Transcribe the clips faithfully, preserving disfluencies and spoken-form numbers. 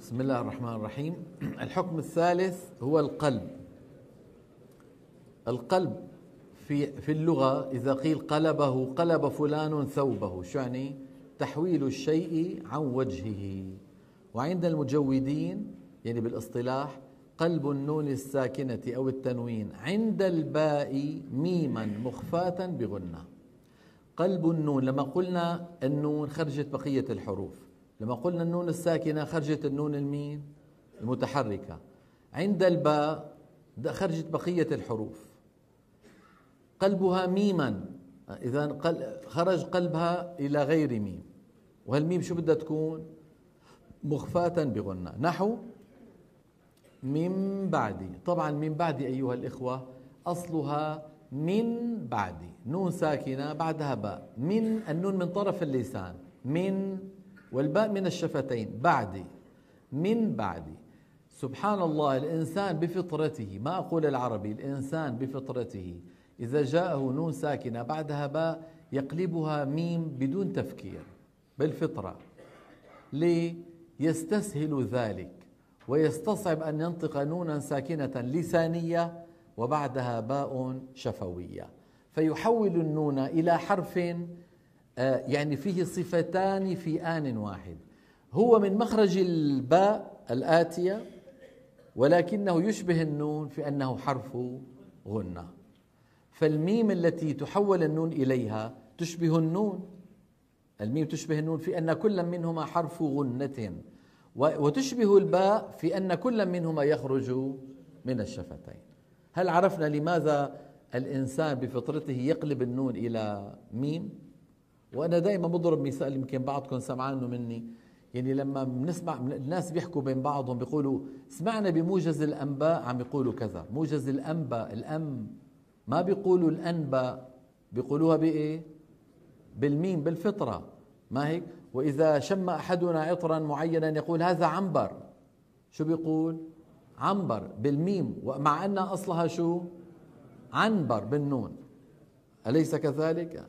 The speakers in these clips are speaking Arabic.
بسم الله الرحمن الرحيم. الحكم الثالث هو القلب. القلب في في اللغة إذا قيل قلبه قلب فلان ثوبه، شو يعني؟ تحويل الشيء عن وجهه. وعند المجودين يعني بالاصطلاح قلب النون الساكنة أو التنوين عند الباء ميما مخفاة بغنة. قلب النون لما قلنا النون خرجت بقية الحروف، لما قلنا النون الساكنة خرجت النون المين المتحركة، عند الباء خرجت بقية الحروف. قلبها ميما، إذا خرج قلبها إلى غير ميم، وهالميم شو بدها تكون؟ مخفاة بغنة. نحو من بعدي. طبعا من بعدي أيها الإخوة أصلها من بعدي، نون ساكنة بعدها باء، من النون من طرف اللسان، من والباء من الشفتين، بعدي من بعدي. سبحان الله، الإنسان بفطرته، ما أقول العربي، الإنسان بفطرته إذا جاءه نون ساكنة بعدها باء يقلبها ميم بدون تفكير، بالفطرة. ليه؟ يستسهل ذلك ويستصعب أن ينطق نونا ساكنة لسانية وبعدها باء شفوية، فيحول النون إلى حرف يعني فيه صفتان في آن واحد، هو من مخرج الباء الآتية ولكنه يشبه النون في أنه حرف غنة. فالميم التي تحول النون إليها تشبه النون، الميم تشبه النون في أن كل منهما حرف غنة، وتشبه الباء في أن كل منهما يخرج من الشفتين. هل عرفنا لماذا الإنسان بفطرته يقلب النون إلى ميم؟ وأنا دائما بضرب مثال، يمكن بعضكم سمعانه مني، يعني لما بنسمع الناس بيحكوا بين بعضهم بيقولوا سمعنا بموجز الأنباء عم يقولوا كذا، موجز الأنباء، الأم ما بيقولوا الأنباء، بيقولوها بإيه؟ بالميم، بالفطرة، ما هيك؟ وإذا شم أحدنا عطرا معينا يقول هذا عنبر، شو بيقول؟ عنبر بالميم، ومع أن أصلها شو؟ عنبر بالنون، أليس كذلك؟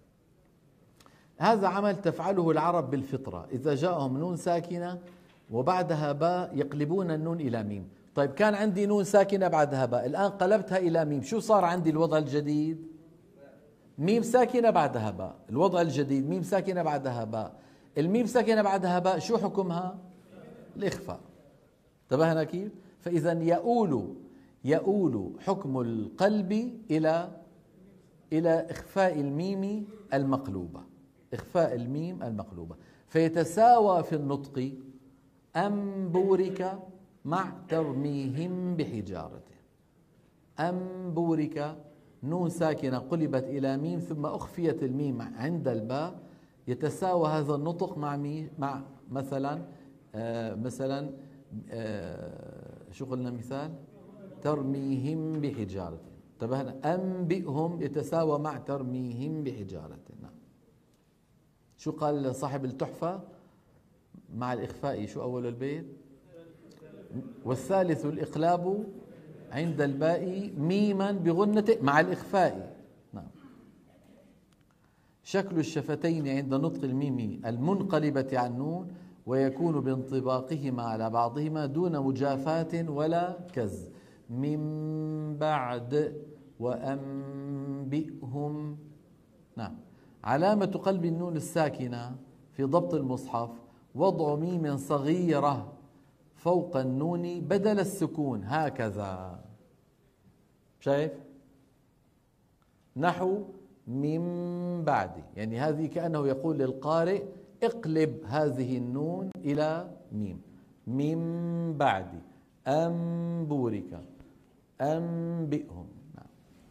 هذا عمل تفعله العرب بالفطرة، إذا جاءهم نون ساكنة وبعدها باء يقلبون النون إلى ميم. طيب كان عندي نون ساكنة بعدها باء، الآن قلبتها إلى ميم، شو صار عندي الوضع الجديد؟ ميم ساكنة بعدها باء. الوضع الجديد ميم ساكنة بعدها باء، الميم ساكنة بعدها باء شو حكمها؟ الإخفاء. انتبهنا كيف؟ فإذا يؤول يؤول حكم القلب إلى إلى إخفاء الميم المقلوبة، إخفاء الميم المقلوبة، فيتساوى في النطق أم بورك مع ترميهم بحجارة. أم بورك نون ساكنة قلبت إلى ميم ثم أخفيت الميم عند الباء، يتساوى هذا النطق مع مي مع مثلا آه مثلا آه شو قلنا مثال؟ ترميهم بحجارة. انتبهنا؟ أنبئهم يتساوى مع ترميهم بحجارة. نعم. شو قال صاحب التحفة مع الإخفاء؟ شو أول البيت؟ والثالث الإقلاب عند الباء ميما بغنة مع الإخفاء. نعم. شكل الشفتين عند نطق الميم المنقلبة عن النون، ويكون بانطباقهما على بعضهما دون مجافاة ولا كز. من بعد وأنبئهم. نعم. علامة قلب النون الساكنة في ضبط المصحف وضع ميم صغيرة فوق النون بدل السكون، هكذا، شايف؟ نحو من بعد، يعني هذه كأنه يقول للقارئ اقلب هذه النون إلى ميم. من بعد أم بورك أنبئهم. نعم.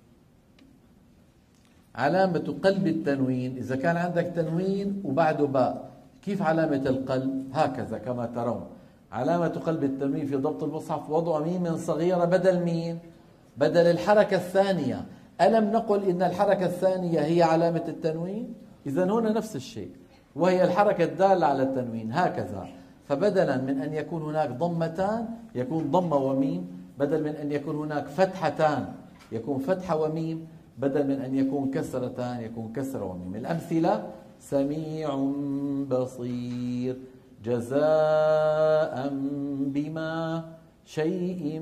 علامة قلب التنوين، إذا كان عندك تنوين وبعده باء، كيف علامة القلب؟ هكذا كما ترون. علامة قلب التنوين في ضبط المصحف وضع ميم صغيرة بدل مين؟ بدل الحركة الثانية. ألم نقل إن الحركة الثانية هي علامة التنوين؟ إذن هنا نفس الشيء، وهي الحركة الدالة على التنوين، هكذا. فبدلا من أن يكون هناك ضمتان يكون ضمة وميم، بدل من أن يكون هناك فتحتان يكون فتحة وميم، بدل من أن يكون كسرتان يكون كسرة وميم. الأمثلة: سميع بصير، جزاء بما شيء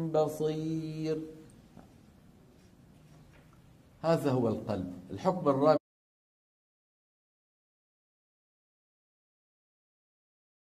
بصير. هذا هو القلب. الحكم الرابع